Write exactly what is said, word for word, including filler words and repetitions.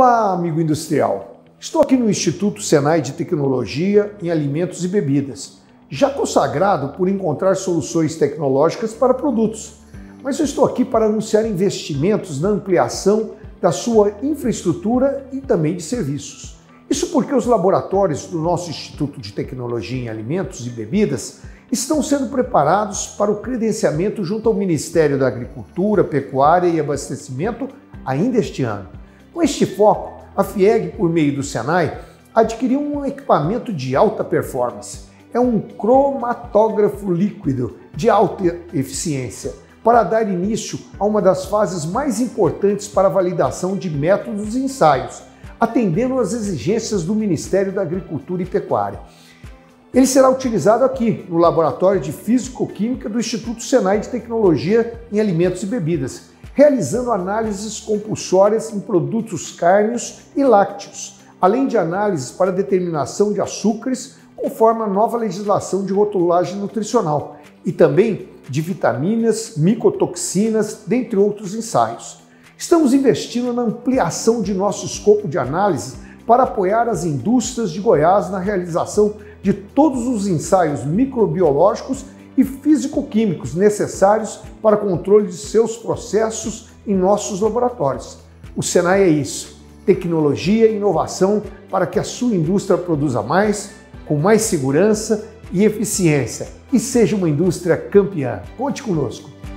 Olá, amigo industrial! Estou aqui no Instituto Senai de Tecnologia em Alimentos e Bebidas, já consagrado por encontrar soluções tecnológicas para produtos. Mas eu estou aqui para anunciar investimentos na ampliação da sua infraestrutura e também de serviços. Isso porque os laboratórios do nosso Instituto de Tecnologia em Alimentos e Bebidas estão sendo preparados para o credenciamento junto ao Ministério da Agricultura, Pecuária e Abastecimento ainda este ano. Com este foco, a FIEG, por meio do Senai, adquiriu um equipamento de alta performance. É um cromatógrafo líquido de alta eficiência, para dar início a uma das fases mais importantes para a validação de métodos e ensaios, atendendo às exigências do Ministério da Agricultura e Pecuária. Ele será utilizado aqui, no Laboratório de Físico-Química do Instituto Senai de Tecnologia em Alimentos e Bebidas, realizando análises compulsórias em produtos cárneos e lácteos, além de análises para determinação de açúcares, conforme a nova legislação de rotulagem nutricional, e também de vitaminas, micotoxinas, dentre outros ensaios. Estamos investindo na ampliação de nosso escopo de análise para apoiar as indústrias de Goiás na realização de todos os ensaios microbiológicos e físico-químicos necessários para controle de seus processos em nossos laboratórios. O Senai é isso, tecnologia e inovação para que a sua indústria produza mais, com mais segurança e eficiência, e seja uma indústria campeã. Conte conosco!